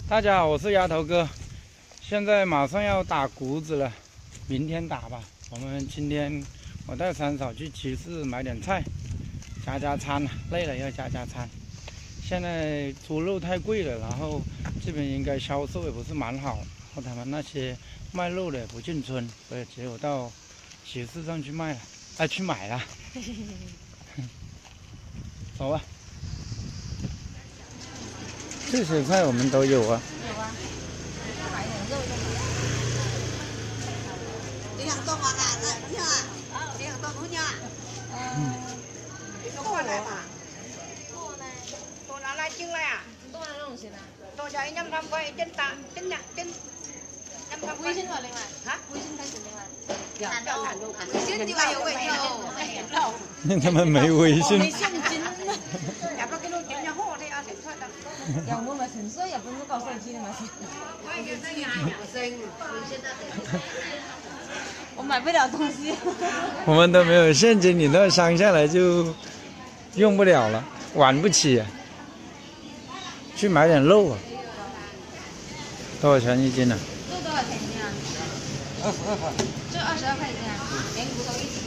大家好，我是丫头哥，现在马上要打谷子了，明天打吧。我们今天我带三嫂去集市买点菜，加餐，累了要加餐。现在猪肉太贵了，然后这边应该销售也不是蛮好，然后他们那些卖肉的也不进村，所以只有到集市上去卖了，去买了。走吧。 这些菜我们都有啊。 有啊，买点肉就好。你想做吗？你想啊？你想做什么呀？过来嘛。ตัวอะไรจริงเลยอ่ะตัวอะไรลงสินะตัวใหญ่ยำทำไปจนตาจนเนี่ยจนยำทำไป微信好另外哈微信开始另外要微信就有微信他们没微信。 没现金。入咗幾多錢就好啲啊？成出得。又冇咪成衰，日本都夠稅錢係咪先？我買不了東西。 我们都没有现金，你那乡下来就用不了了，玩不起。去买点肉啊。多少钱一斤呢？ 肉多少钱一斤啊？22块。这22块一斤啊？连骨头一起。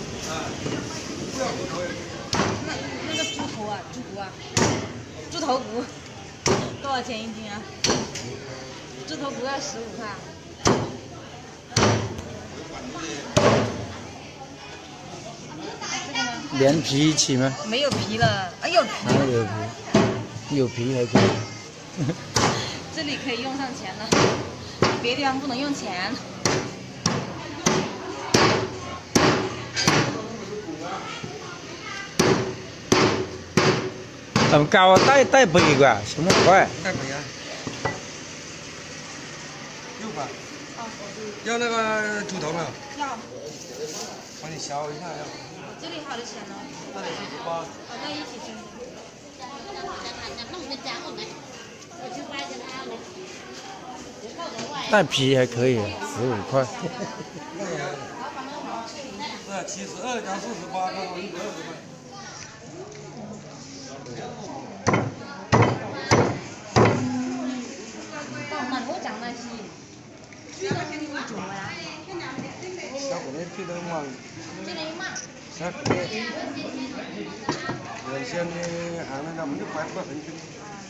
那个猪头啊，猪骨啊，猪头骨多少钱一斤啊？猪头骨要15块。 连皮一起吗？ 没有皮了，哎呦， 哪有皮？有皮还可以。 这里可以用上钱了，别的地方不能用钱。 怎么高啊？带皮个，什么块？ 带皮啊？6块。要那个猪头没有？ 要。 帮你削一下要。 这里好的钱呢？ 那里48。 好，那一起称。 带皮还可以，15块。 是72加48，刚好120块。 慢我讲那些。 小姑娘去得忙。 这里嘛。 小姑娘。原先的俺那咱们就快不分斤。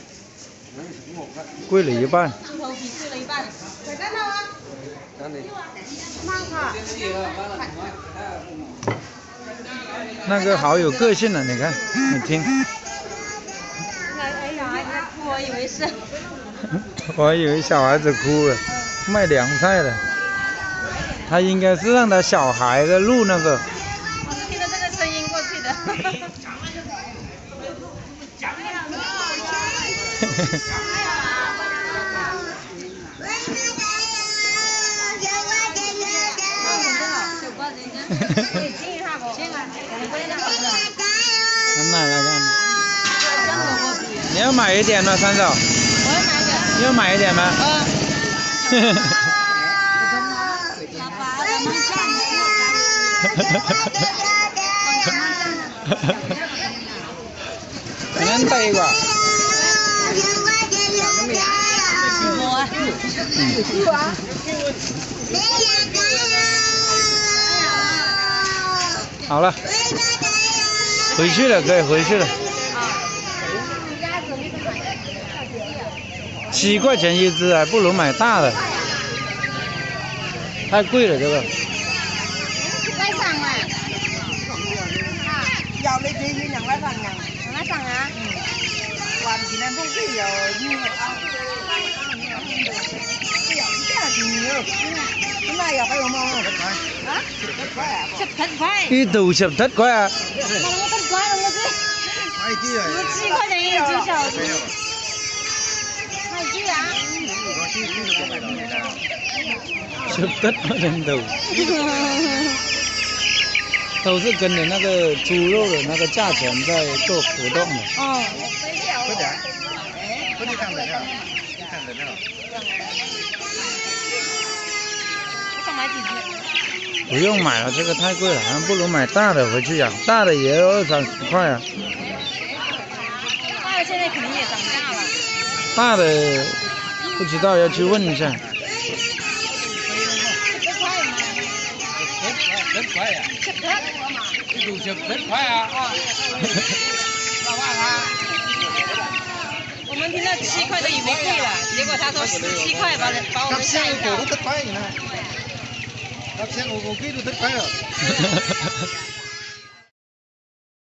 贵了一半。 猪头皮贵了一半。在干嘛啊？ 那个好有个性啊！你看，你听。 哎呀，我以为是。 我还以为小孩子哭了，卖凉菜的。他应该是让他小孩子录那个。 我是听着这个声音过去的。 买了看。你要买一点吗，三嫂？ 我要买一点。 你要买一点吗？能带一个？好了，回去了，可以回去了。7块钱一只，还不如买大的，太贵了这个。 来สั่งอ่ะยาวเลยทีอย่างไรสั่งอย่างไรสั่งอ่ะวันที่นั้นพวกพี่นี่เอา一斗10块啊！ 太低了。 7块钱一只小鸡，太低啊 ！10块钱斗，都是跟着那个猪肉的那个价钱在做浮动的。 哦。 快点，快点看着呢，看着呢。 我想买几只？ 不用买了，这个太贵了，还不如买大的回去养，大的也要20-30块啊。 大的现在肯定也涨价了。 大的不知道要去问一下。 真快呀！一路就真快啊！老板啊！ 我们听到7块都以为贵了，结果他说17块把我们吓一跳。 都得快呢，1000我贵都得快了。